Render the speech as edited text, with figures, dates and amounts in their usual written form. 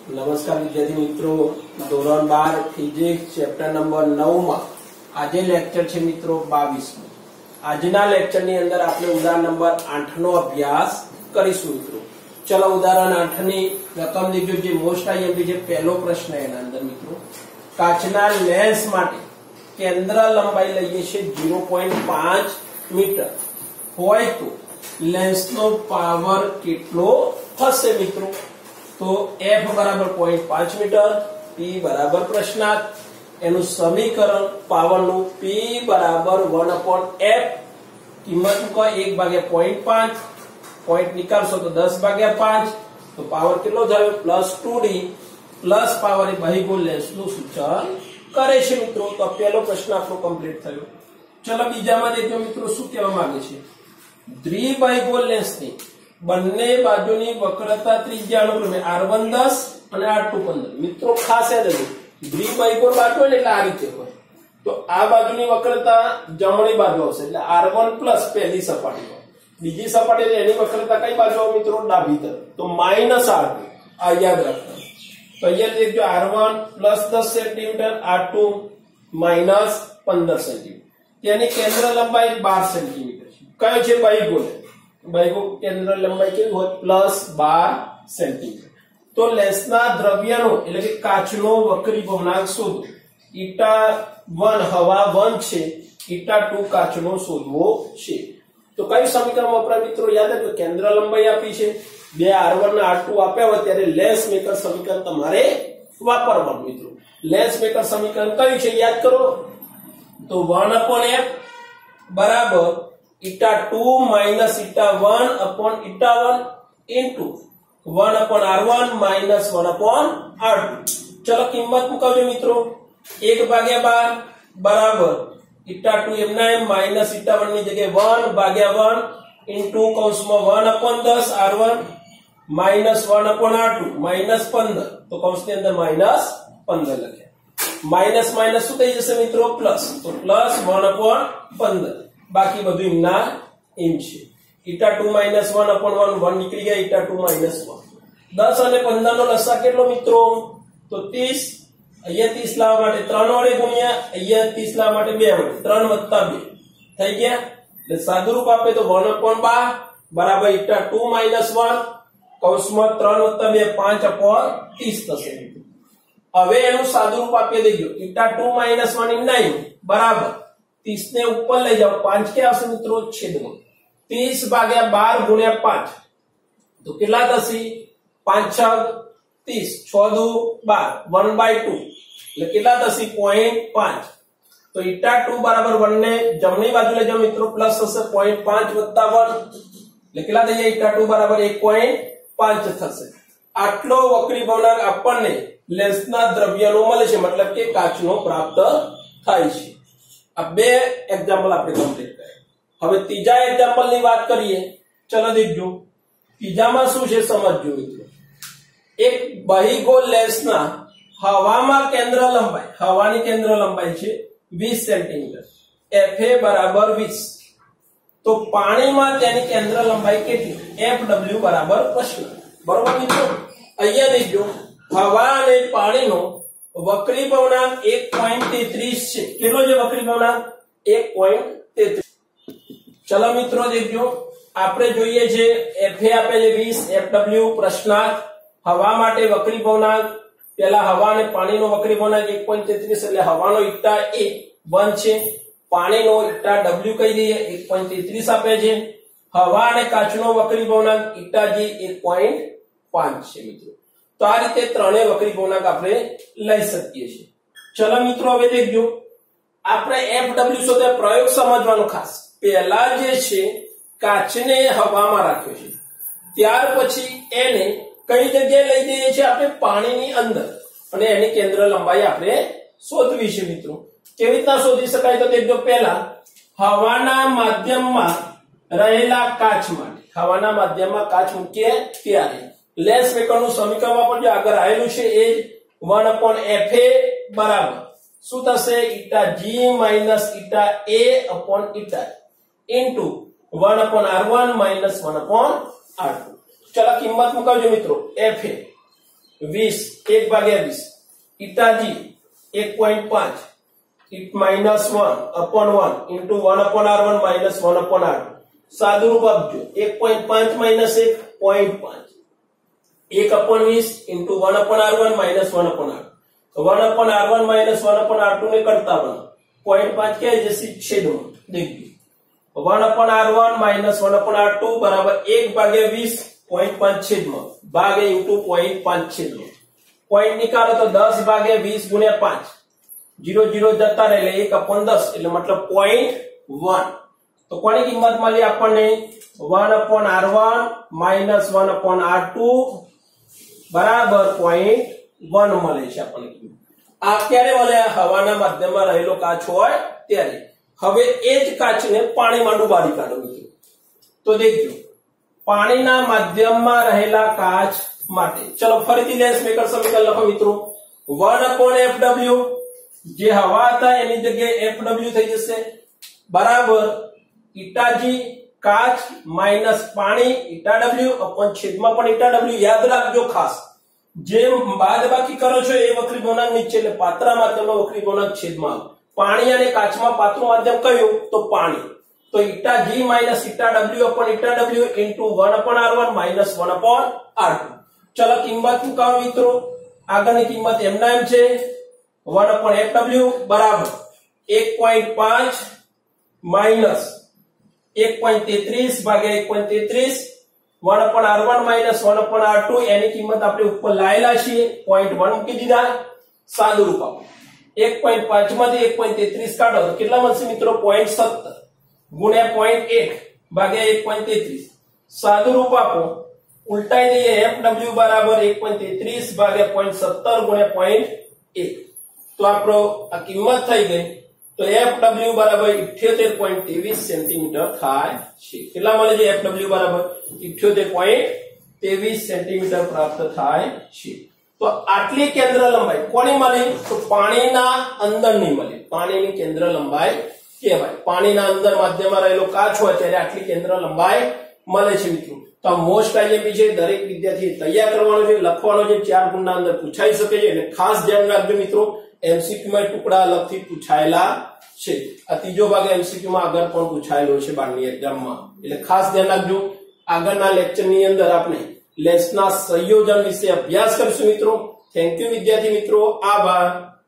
નમસ્કાર વિદ્યાર્થી મિત્રો, ધોરણ 12 ફિઝિક્સ ચેપ્ટર નંબર 9 માં આજે લેક્ચર છે મિત્રો 22 નો। આજના લેક્ચર ની અંદર આપણે ઉદાહરણ નંબર 8 નો અભ્યાસ કરીશું મિત્રો। ચલો ઉદાહરણ 8 ની રકમ લીધો જે મોસ્ટ આઈએમપી જે પહેલો પ્રશ્ન એના અંદર મિત્રો કાચના લેન્સ માટે કેન્દ્ર લંબાઈ લઈએ છે 0.5 મીટર હોય તો લેન્સ નો પાવર કેટલો થશે મિત્રો। तो f बराबर 0.5 मीटर, p बराबर प्रश्नार्थ, एनु समीकरण पावर नु p बराबर 1/f, किंमत को 1/0.5, पॉइंट निकालशो तो 10/5, तो पावर कितलो थयो +2d प्लस पावर ए बहिगोल लेंस नु सूचन करे छे मित्रों। तो पहलो प्रश्न आपनो कंप्लीट थयो। चलो बीजामां देखो मित्रों शुं कहेवा मांगे छे। द्विबाहुगोल लेंस ની બંને બાજુની વક્રતા ત્રિજ્યા અનુક્રમે r1 10 અને r2 15। મિત્રો ખાસ યાદ રાખજો દ્વિબાહુગોળ બાજુ એટલે આ રીતે હોય તો આ બાજુની વક્રતા જમણી બાજુ આવશે એટલે r1 પ્લસ પહેલી સપાટી હોય, બીજી સપાટી એટલે એની વક્રતા કઈ બાજુ આવે મિત્રો ડાબી તરફ, તો -r2 આ યાદ રાખજો। તો અહીંયા દેખજો r1 plus 10 centimeter, r2 minus 15 centimeter, તેની કેન્દ્ર લંબાઈ 12 સેન્ટીમીટર છે। કયો છે બાહુગોળ? बाहुगोल केंद्र लंबाई केवी होय +12 सेंटीमीटर। तो लेंसना द्रव्यनो એટલે કે કાચનો વક્રી ભવનાંક શોધો। η1 હવા 1 છે, η2 કાચનો શોધવો છે। તો કયું સમીકરણ વપરાય મિત્રો? યાદ રાખો કેન્દ્ર લંબાઈ આપી છે, બે r1 અને r2 આપ્યા હોય ત્યારે લેન્સ મેકર સમીકરણ તમારે વાપરવાનું મિત્રો। લેન્સ મેકર સમીકરણ કયું છે યાદ કરો તો 1/f બરાબર η2 minus η1 upon η1 into 1/r1 minus 1/r2। चलो कीमत मुकावજો મિત્રો 1/12 બરાબર η2 એમના એમ minus η1 ની જગ્યાએ 1/1 into કૌંસમાં 1/10 r1 minus 1/r2 minus 15, તો કૌંસની અંદર minus 15 લખ્યા। માઈનસ માઈનસ શું થઈ જશે મિત્રો પ્લસ, તો પ્લસ 1/15 बाकी બધું ઇમના ઇમ છે। η2 -1/1 1 નીકળી ગયા, η2 -1 10 અને 15 નો લસા કેટલો મિત્રો તો 30। અહીંયા 30 લાવવા માટે 3 વડે ગુણ્યા, અહીંયા 30 લાવવા માટે 2 વડે 3 + 2 થઈ ગયા, એટલે સાદુરૂપ આપે તો 1/12 બરાબર η2 -1 કૌંસમાં 3 + 2 5/30 થશે। હવે એનું સાદુરૂપ આપી દેજો η2 -1 ઇમના ઇમ બરાબર 30 ने ऊपर ले जाओ 5 के आवશે મિત્રો છેદમાં 30/12 ગુણ્યા 5 તો કેટલા થશે 5 6 30 6 2 12 1/2 એટલે કેટલા થશે 0.5। તો η2 બરાબર 1 ને જમણી બાજુ લઈ જાઓ મિત્રો પ્લસ થશે 0.5 + 1 એટલે કેટલા થઈ જાય η2 બરાબર 1.5 થશે। આટલો વક્રી ભવનાંક આપણને લેન્સના દ્રવ્યનો મળે છે, મતલબ કે કાચનો પ્રાપ્ત થાય છે। अब બે एग्जांपल આપણે કમ્પ્લીટ કર્યા। હવે ત્રીજા एग्जांपल ની વાત કરીએ। ચલો દેખજો ત્રીજામાં શું છે સમજજો મિત્રો। એક બહિગોળ લેન્સના હવામાં કેન્દ્ર લંબાઈ, હવાની કેન્દ્ર લંબાઈ છે 20 સેન્ટીમીટર, fa બરાબર 20, તો પાણીમાં તેની કેન્દ્ર લંબાઈ કેટલી fw બરાબર પ્રશ્ન બરોબર મિત્રો। અહીંયા દેખજો હવા અને પાણીનો વક્રી ભવનાંક 1.33 છે। કેટલો છે વક્રી ભવનાંક 1.33। ચલો મિત્રો દેખજો આપણે જોઈએ છે fa આપે છે 20, fw પ્રશ્નાર્થ, હવા માટે વક્રી ભવનાંક પહેલા હવા અને પાણીનો વક્રી ભવનાંક 1.33 એટલે હવાનો η1 છે, પાણીનો η w કહી દઈએ 1.33 આપે છે, હવા અને કાચનો વક્રી ભવનાંક η1 છે મિત્રો। તો આ રીતે ત્રણેય વક્રી ભવનાંક આપણે લઈ શકીએ છીએ। ચલો મિત્રો હવે દેખજો આપણે fw શોધવા પ્રયોગ સમજવાનો ખાસ। પહેલા જે છે કાચને હવામાં રાખ્યો છે, ત્યાર પછી એને કઈ જગ્યાએ લઈ જઈએ છીએ આપણે પાણીની અંદર અને એની કેન્દ્ર લંબાઈ આપણે શોધવી છે મિત્રો। કેવી રીતના શોધી શકાય તો દેખજો પહેલા હવાના માધ્યમમાં રહેલા કાચ માટે, હવાના માધ્યમમાં કાચ મૂકીએ ત્યારે લેન્સ મેકરનું સમીકરણ વાપરજો, આગળ આવેલું છે એ 1/fa બરાબર શું થશે η_g - η_a/η into 1/r1 - 1/r2। ચલો કિંમત મુકાવજો મિત્રો fa 20 1 ભાગ્યા 20 ઈટાજી 1.5 it minus 1/1 into 1/r1 minus 1/r2 સાદું રૂપ આપજો 1.5 minus 1 0.5 1/20 into 1/r1 minus 1/r2 तो 1/r1 minus 1/r2 ने करता बना 0.5 क्या है जैसे छेद में देखिए 1/r1 minus 1/r2 बराबर 1 भाग्या 20 0.5 छेद में भागे into 0.5 छेद में पॉइंट निकालो तो 10 भाग्या 20 गुणिया 5 0 0 जता रहे 1/10 એટલે મતલબ 0.1 તો કોની કિંમત મળી આપણને 1/r1 minus 1/r2 બરાબર 0.1 મળે છે આપણને આ ક્યારે મળે હવાના માધ્યમમાં રહેલો કાચ હોય ત્યારે હવે એ જ કાચને પાણીમાં ડુબાડી કાઢો મિત્રો તો દેખજો પાણીના માધ્યમમાં રહેલા કાચ માટે ચલો ફરીથી લેન્સ મેકર સમીકરણ લખો મિત્રો 1/Fw જે હવા હતા એની જગ્યાએ Fw થઈ જશે બરાબર ઈટાજી કાચ માઈનસ પાણી ઈટાડબલ્યુ અપોન છેદમાં પણ ઈટાડબલ્યુ યાદ રાખજો ખાસ જે બાદબાકી કરો છો એ વક્રી ગુણાંક નીચે એટલે પાત્રા માધ્યમનો વક્રી ગુણાંક છેદમાં પાણી અને કાચમાં પાત્રું માધ્યમ કયું તો પાણી તો ઈટાજી minus ઈટાડબલ્યુ upon ઈટાડબલ્યુ into 1/r1 minus 1/r2 ચલો કિંમત મુકાવો મિત્રો આગળની કિંમત એમના એમ છે 1/Fw બરાબર 1.5 માઈનસ 1.33 ભાગ્યા 1.33 1/r1 માઈનસ 1/r2 એની કિંમત આપણે ઉપર લાયેલા છીએ 0.1 મૂકી દીધા સાદું રૂપ આપો 1.5 માંથી 1.33 કાઢો તો કેટલા મળશે મિત્રો 0.17 ગુણ્યા 0.1 ભાગ્યા 1.33 સાદું રૂપ આપો ઉલટાઈ દઈએ Fw બરાબર 1.33 ભાગ્યા 0.17 ગુણ્યા 0.1 તો આપણો આ કિંમત થઈ ગઈ તો Fw બરાબર 78.23 સેન્ટીમીટર થાય છે કેટલા મળે છે Fw બરાબર 78.23 સેન્ટીમીટર પ્રાપ્ત થાય છે તો આટલી કેન્દ્ર લંબાઈ કોની મળી તો પાણીના અંદરની મળી પાણીની કેન્દ્ર લંબાઈ કહેવાય પાણીના અંદર માધ્યમમાં રહેલો કાચ હોય ત્યારે આટલી કેન્દ્ર લંબાઈ મળે છે મિત્રો તો આ મોસ્ટ આઈએમપી છે દરેક વિદ્યાર્થીએ તૈયાર કરવાનો છે લખવાનો છે 4 ગુણના અંદર પૂછાઈ શકે છે અને ખાસ ધ્યાન રાખજો મિત્રો એમસીક્યુ માં ટુકડા અલગથી પૂછાયેલા છે આ ત્રીજો ભાગ એમસીક્યુ માં આગળ પણ પૂછાયેલો છે બારની એક્ઝામમાં એટલે ખાસ ધ્યાન રાખજો આગળના લેક્ચરની અંદર આપણે લેન્સના સંયોજન વિશે અભ્યાસ કરીશું મિત્રો થેન્ક યુ વિદ્યાર્થી મિત્રો આભાર